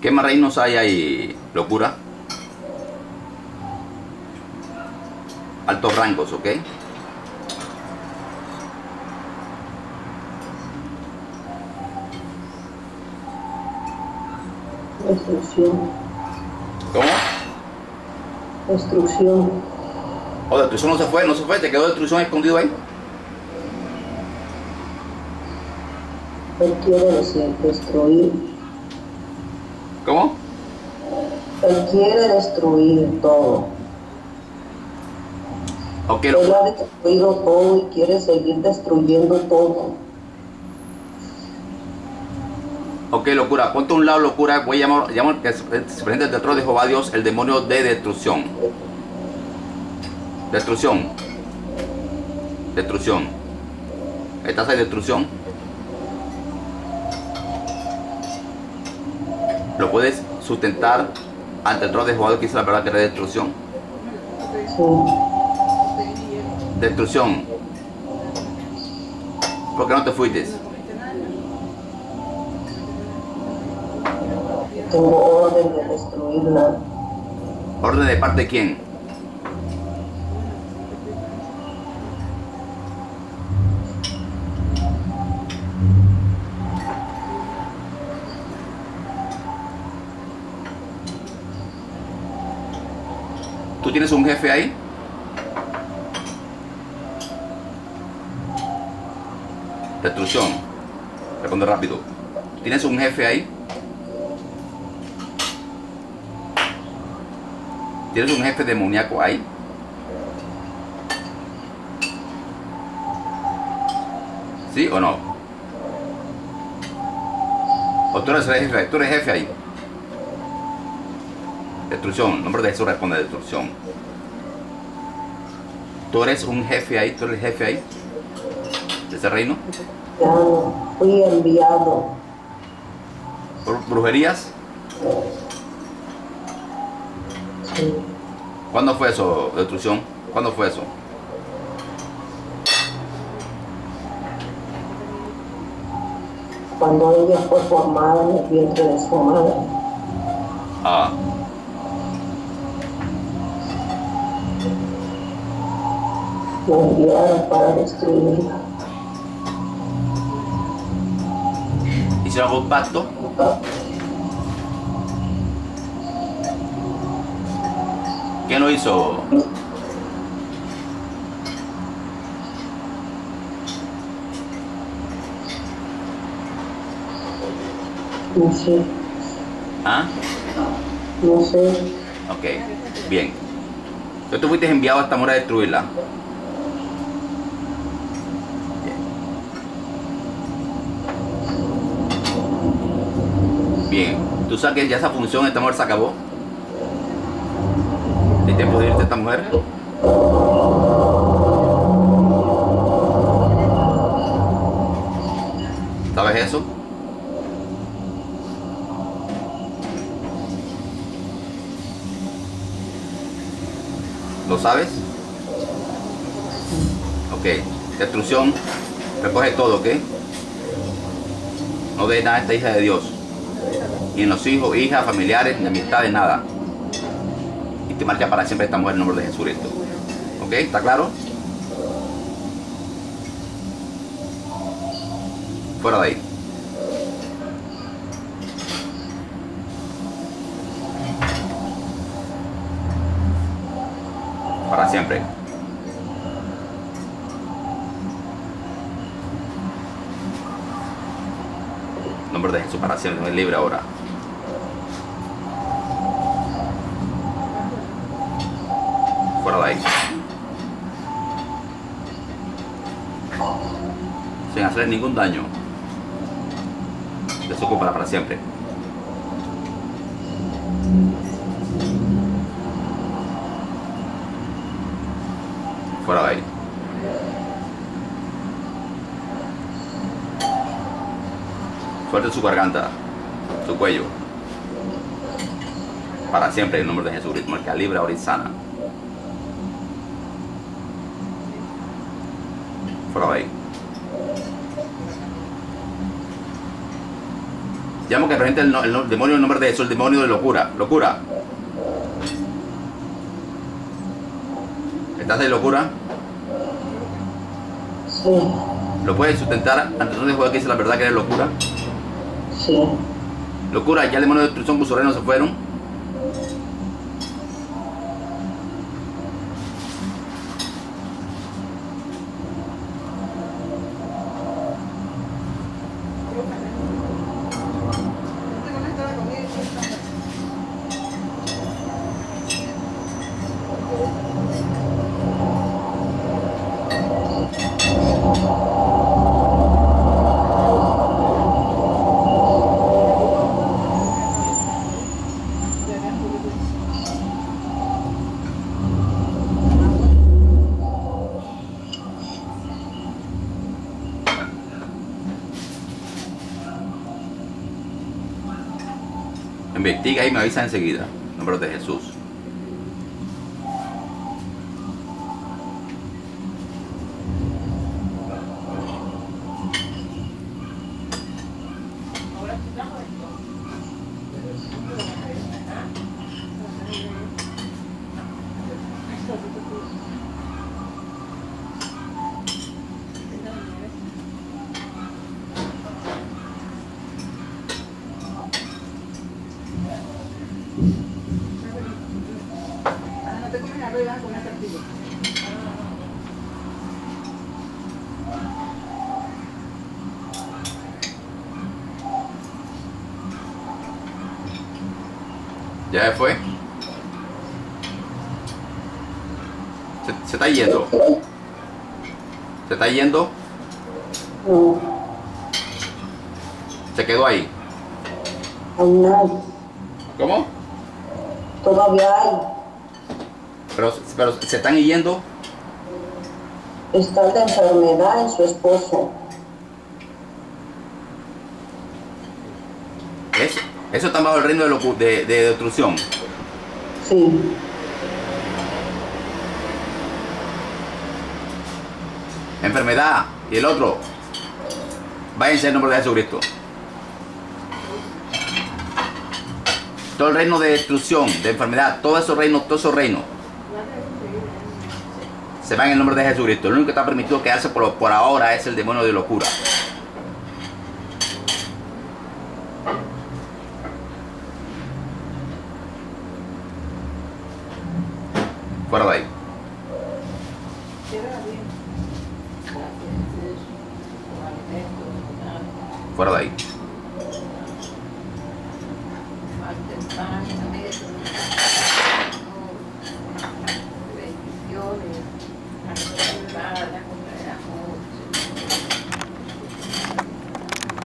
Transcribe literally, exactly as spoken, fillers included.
¿Qué más reinos hay ahí, locura? Altos rangos, ¿ok? Destrucción. ¿Cómo? Destrucción. ¿O destrucción no se fue? ¿No se fue? ¿Te quedó destrucción escondido ahí? Él quiere decir destruir. ¿Cómo? Él quiere destruir todo. Ok, Él locura. ha destruido todo y quiere seguir destruyendo todo. Ok, locura. Ponte a un lado, locura. Voy a llamar, llamo que se presenta el trono de Jehová Dios, el demonio de destrucción. Destrucción. Destrucción. ¿Estás ahí, destrucción? ¿Lo puedes sustentar ante el trono de Jehová Dios que dice la verdad que era destrucción? Sí. Destrucción. ¿Por qué no te fuiste? Tengo orden de destruirla. ¿Orden de parte de quién? ¿Tú tienes un jefe ahí? Destrucción. Responde rápido. ¿Tienes un jefe ahí? ¿Tienes un jefe demoníaco ahí? ¿Sí o no? ¿O tú eres el jefe? ¿Tú eres jefe ahí? Destrucción. En nombre de Jesús responde destrucción. ¿Tú eres un jefe ahí? ¿Tú eres el jefe ahí? ¿De ese reino? Ya fui enviado. ¿Por brujerías? Sí. ¿Cuándo fue eso, destrucción? ¿Cuándo fue eso? Cuando ella fue formada en el vientre de su madre. Ah. Me enviaron para destruirla. ¿Hicieron algún pacto? ¿Quién lo hizo? No sé. ¿Ah? No sé. Ok, bien. Entonces tú fuiste enviado a esta mujer a destruirla. Bien. Bien. ¿Tú sabes que ya esa función de esta mujer se acabó? ¿El tiempo de irte a esta mujer? ¿Sabes eso? ¿Lo sabes? Ok. Destrucción. Recoge todo, ¿ok? No dejes nada a esta hija de Dios. Ni en los hijos, hijas, familiares, ni amistades, nada. Y te marcha para siempre esta mujer en nombre de Jesucristo. ¿Ok? ¿Está claro? Fuera de ahí. Para siempre. En nombre de Jesús, para siempre. No es libre ahora. Fuera de ahí. Sin hacer ningún daño. Desocupada para siempre. Fuera de ahí. Suelte su garganta, su cuello. Para siempre, en nombre de Jesucristo. Marca libre, ahora y sana. Fuera de ahí. Llamo que representa el, el, el demonio en nombre de Jesús, el demonio de locura. Locura. ¿Estás de locura? Sí. ¿Lo puedes sustentar ante un juego que dice la verdad que eres locura? Sí. Locura, ya el demonio de destrucción con sus reinos se fueron. Investiga y me avisa enseguida. En nombre de Jesús. ¿Ya se fue? Se, se está yendo. ¿Se está yendo? No. Se quedó ahí. Aún hay. ¿Cómo? Todavía hay. Pero, pero se están yendo. Está la enfermedad en su esposo. Eso, eso está bajo el reino de, locu de, de destrucción. Sí. Enfermedad. Y el otro. Váyanse en nombre de Jesucristo. Todo el reino de destrucción, de enfermedad, todos esos reinos, todos esos reinos se van en el nombre de Jesucristo. Lo único que está permitido quedarse por, por ahora es el demonio de locura. Fuera de ahí. Fuera de ahí.